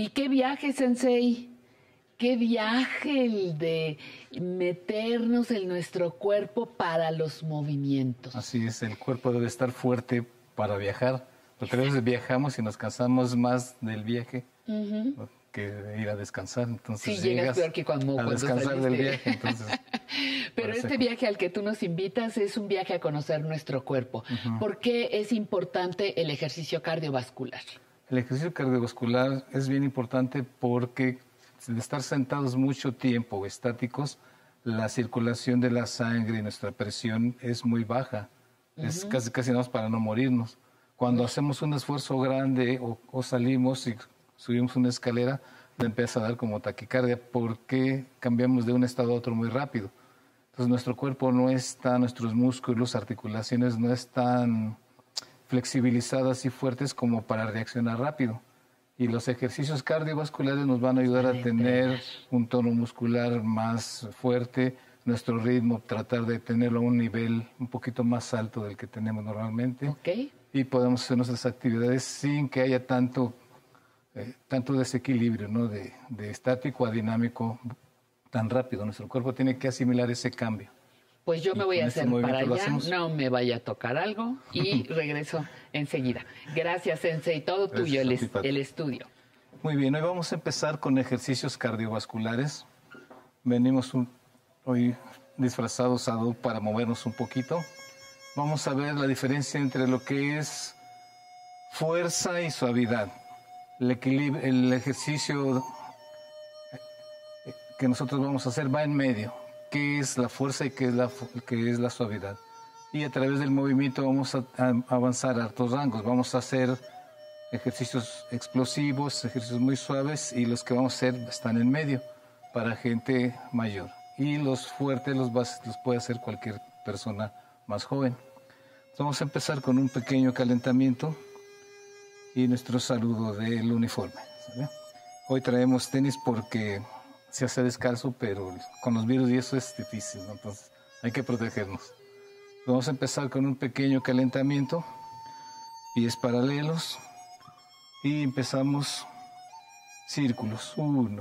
¿Y qué viaje, Sensei? Qué viaje el de meternos en nuestro cuerpo para los movimientos. Así es, el cuerpo debe estar fuerte para viajar. Porque a veces viajamos y nos cansamos más del viaje que de ir a descansar. Entonces sí, llegas peor que cuando descansar saliste. del viaje. Entonces, pero este viaje al que tú nos invitas es un viaje a conocer nuestro cuerpo. ¿Por qué es importante el ejercicio cardiovascular? El ejercicio cardiovascular es bien importante porque de estar sentados mucho tiempo estáticos, la circulación de la sangre y nuestra presión es muy baja. Es casi nada más para no morirnos. Cuando hacemos un esfuerzo grande o salimos y subimos una escalera, le empieza a dar como taquicardia porque cambiamos de un estado a otro muy rápido. Entonces nuestro cuerpo no está, nuestros músculos, articulaciones no están flexibilizadas y fuertes como para reaccionar rápido. Y los ejercicios cardiovasculares nos van a ayudar a tener un tono muscular más fuerte, nuestro ritmo, tratar de tenerlo a un nivel un poquito más alto del que tenemos normalmente. Okay. Y podemos hacer nuestras actividades sin que haya tanto desequilibrio, ¿no? De estático a dinámico tan rápido. Nuestro cuerpo tiene que asimilar ese cambio. Pues yo me voy a hacer para allá, no me vaya a tocar algo y regreso enseguida. Gracias, Sensei, todo tuyo el estudio. Muy bien, hoy vamos a empezar con ejercicios cardiovasculares. Venimos hoy disfrazados para movernos un poquito. Vamos a ver la diferencia entre lo que es fuerza y suavidad. El ejercicio que nosotros vamos a hacer va en medio. Qué es la fuerza y qué es la suavidad. Y a través del movimiento vamos a avanzar a hartos rangos. Vamos a hacer ejercicios explosivos, ejercicios muy suaves, y los que vamos a hacer están en medio para gente mayor. Y los fuertes los puede hacer cualquier persona más joven. Entonces vamos a empezar con un pequeño calentamiento y nuestro saludo del uniforme, ¿sabes? Hoy traemos tenis porque se hace descalzo, pero con los virus y eso es difícil, ¿no? Entonces hay que protegernos. Vamos a empezar con un pequeño calentamiento, pies paralelos, y empezamos círculos.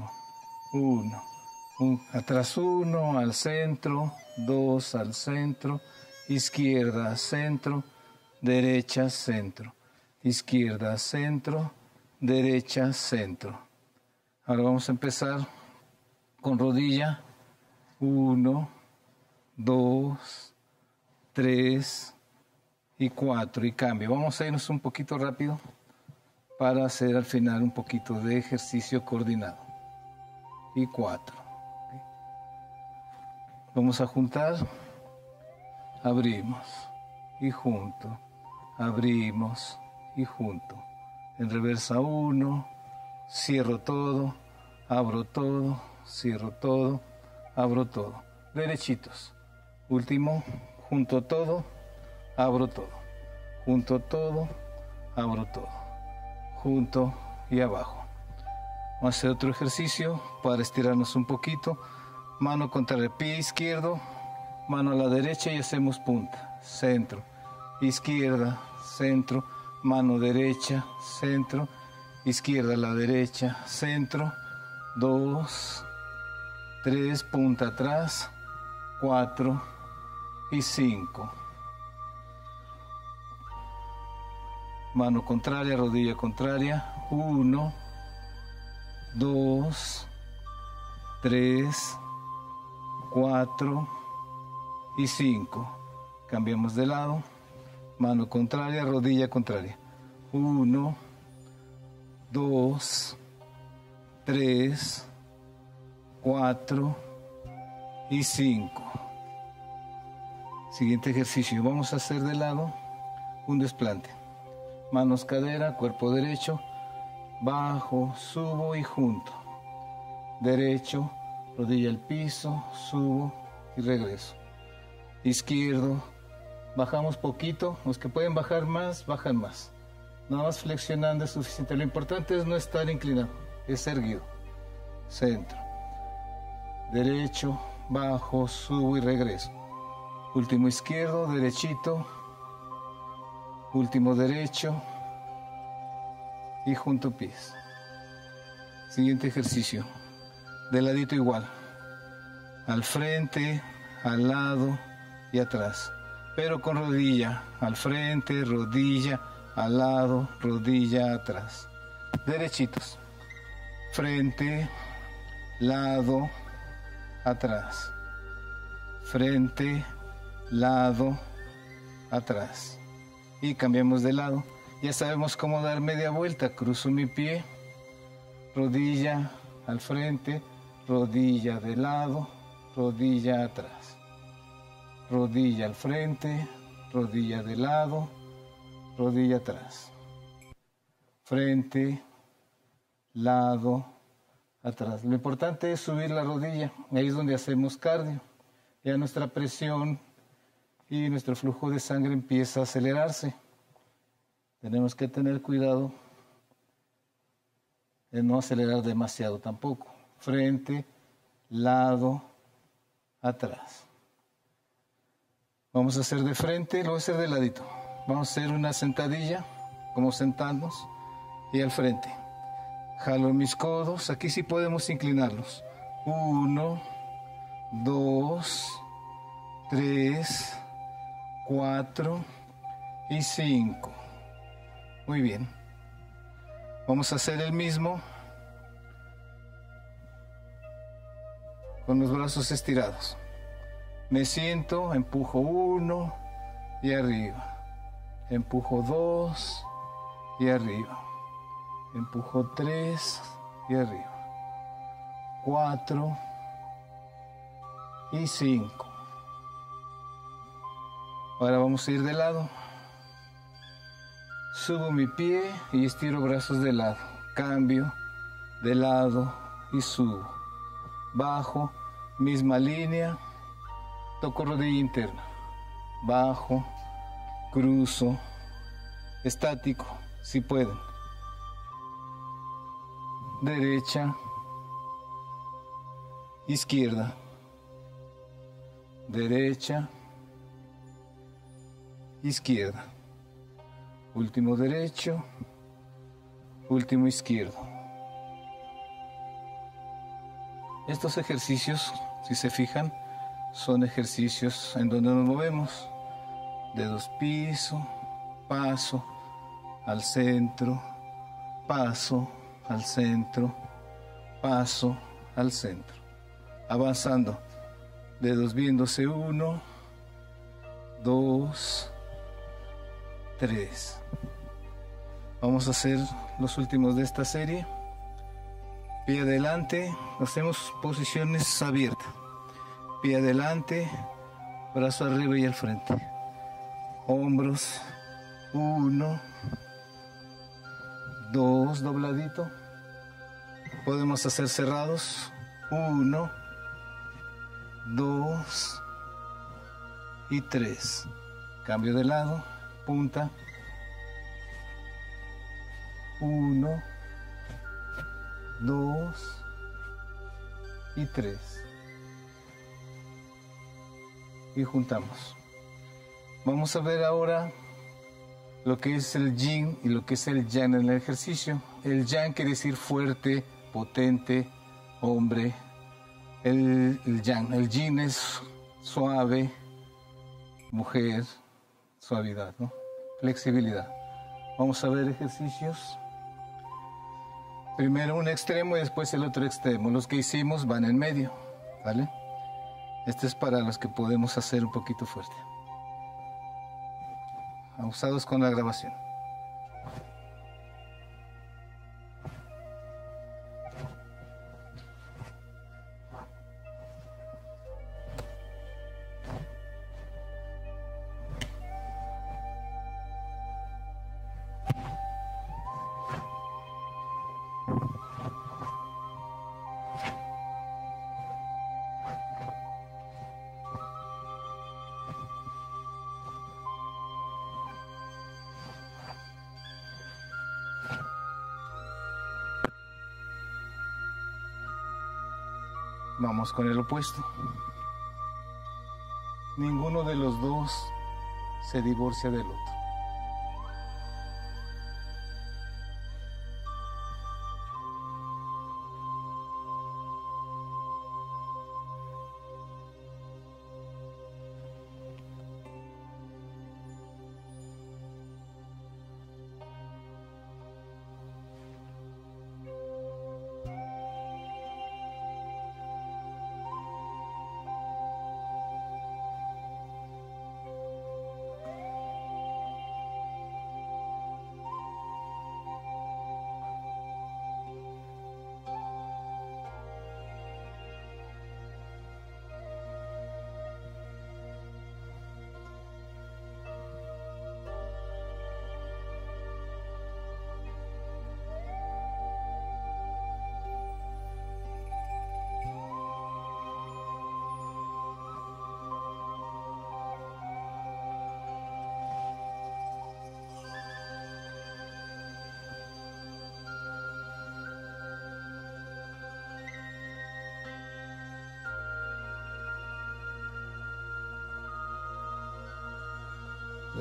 Atrás 1, al centro, 2 al centro, izquierda, centro, derecha, centro, izquierda, centro, derecha, centro. Ahora vamos a empezar con rodilla, 1, 2, 3 y 4, y cambio. Vamos a irnos un poquito rápido para hacer al final un poquito de ejercicio coordinado. Y 4. Vamos a juntar, abrimos y junto, abrimos y junto. En reversa 1, cierro todo, abro todo, cierro todo, abro todo. Derechitos. Último, junto todo, abro todo. Junto todo, abro todo. Junto y abajo. Vamos a hacer otro ejercicio para estirarnos un poquito. Mano contra el pie izquierdo, mano a la derecha y hacemos punta. Centro, izquierda, centro, mano derecha, centro, izquierda a la derecha, centro, 2, 3, punta atrás, 4 y 5. Mano contraria, rodilla contraria, 1, 2, 3, 4 y 5. Cambiamos de lado, mano contraria, rodilla contraria, 1, 2, 3, 4 y 5. Siguiente ejercicio, vamos a hacer de lado un desplante. Manos cadera, cuerpo derecho, bajo, subo y junto. Derecho, rodilla al piso, subo y regreso. Izquierdo, bajamos poquito, los que pueden bajar más, bajan más. Nada más flexionando es suficiente. Lo importante es no estar inclinado, es erguido. Centro, derecho, bajo, subo y regreso. Último izquierdo, derechito, último derecho y junto pies. Siguiente ejercicio. De ladito igual. Al frente, al lado y atrás. Pero con rodilla. Al frente, rodilla, al lado, rodilla, atrás. Derechitos. Frente, lado, atrás. Frente, lado, atrás. Y cambiamos de lado. Ya sabemos cómo dar media vuelta. Cruzo mi pie. Rodilla al frente, rodilla de lado, rodilla atrás. Rodilla al frente, rodilla de lado, rodilla atrás. Frente, lado, atrás. Lo importante es subir la rodilla. Ahí es donde hacemos cardio. Ya nuestra presión y nuestro flujo de sangre empieza a acelerarse. Tenemos que tener cuidado de no acelerar demasiado tampoco. Frente, lado, atrás. Vamos a hacer de frente, lo voy a hacer de ladito. Vamos a hacer una sentadilla, como sentarnos, y al frente. Jalo mis codos, aquí sí podemos inclinarlos. 1, 2, 3, 4 y 5. Muy bien. Vamos a hacer el mismo con los brazos estirados. Me siento, empujo 1 y arriba. Empujo 2 y arriba. Empujo 3 y arriba. 4 y 5. Ahora vamos a ir de lado. Subo mi pie y estiro brazos de lado. Cambio de lado y subo. Bajo, misma línea. Toco rodilla interna. Bajo, cruzo. Estático, si pueden. Derecha, izquierda. Derecha, izquierda. Último derecho, último izquierdo. Estos ejercicios, si se fijan, son ejercicios en donde nos movemos. Dedos piso, paso al centro, paso al centro, paso al centro. Avanzando, dedos viéndose 1, 2, 3. Vamos a hacer los últimos de esta serie. Pie adelante, hacemos posiciones abiertas. Pie adelante, brazo arriba y al frente. Hombros, 1, 2, dobladito. Podemos hacer cerrados, 1, 2 y 3. Cambio de lado, punta. 1, 2 y 3. Y juntamos. Vamos a ver ahora lo que es el yin y lo que es el yang en el ejercicio. El yang quiere decir fuerte, potente, hombre. El yang, el yin es suave, mujer, suavidad, ¿no? Flexibilidad. Vamos a ver ejercicios. Primero un extremo y después el otro extremo. Los que hicimos van en medio, ¿vale? Este es para los que podemos hacer un poquito fuerte. Abusados con la grabación. Vamos con el opuesto. Ninguno de los dos se divorcia del otro.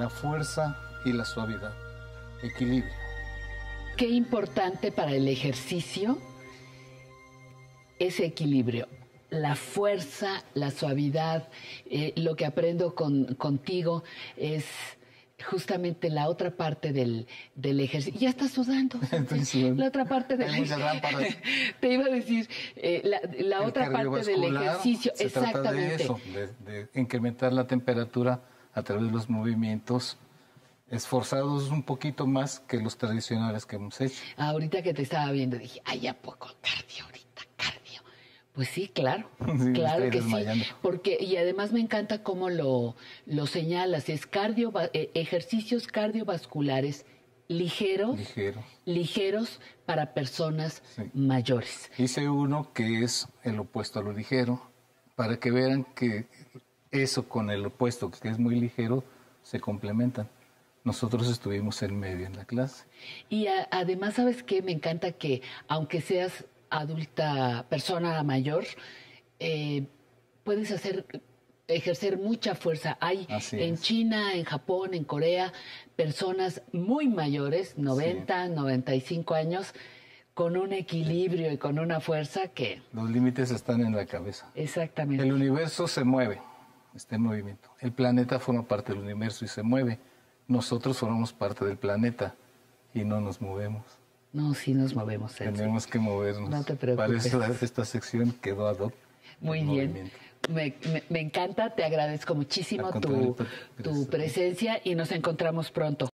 la fuerza y la suavidad. Equilibrio. Qué importante para el ejercicio ese equilibrio. La fuerza, la suavidad, lo que aprendo contigo es justamente la otra parte del ejercicio. Ya estás sudando. La otra parte del ejercicio. Te iba a decir, la otra parte del ejercicio. Se trata de eso, de incrementar la temperatura a través de los movimientos esforzados un poquito más que los tradicionales que hemos hecho. Ahorita que te estaba viendo dije, ay, ¿a poco cardio ahorita? Cardio. Pues sí, claro, sí, claro que sí. Porque, y además me encanta cómo lo señalas, es ejercicios cardiovasculares ligeros para personas mayores. Hice uno que es el opuesto a lo ligero, para que vean que eso con el opuesto, que es muy ligero, se complementan. Nosotros estuvimos en medio en la clase. Y además, ¿sabes qué? Me encanta que, aunque seas adulta, persona mayor, puedes ejercer mucha fuerza. Hay en China, en Japón, en Corea, personas muy mayores, 90, 95 años, con un equilibrio y con una fuerza que... Los límites están en la cabeza. Exactamente. El universo se mueve, está en movimiento. El planeta forma parte del universo y se mueve. Nosotros formamos parte del planeta y no nos movemos. No, sí nos movemos. Tenemos que movernos. No te preocupes. Para eso esta sección quedó ad hoc. Muy bien. Me encanta, te agradezco muchísimo tu presencia y nos encontramos pronto.